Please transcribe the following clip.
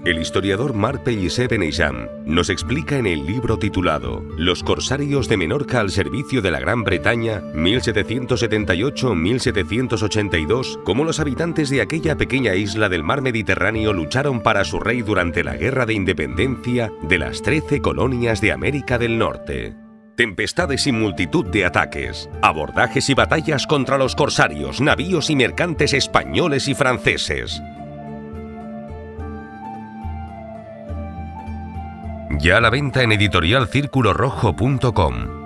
El historiador Marc Pellicer-Beneixam nos explica en el libro titulado Los corsarios de Menorca al servicio de la Gran Bretaña, 1778-1782, cómo los habitantes de aquella pequeña isla del mar Mediterráneo lucharon para su rey durante la Guerra de Independencia de las 13 colonias de América del Norte. Tempestades y multitud de ataques, abordajes y batallas contra los corsarios, navíos y mercantes españoles y franceses. Ya a la venta en editorialcirculorrojo.com.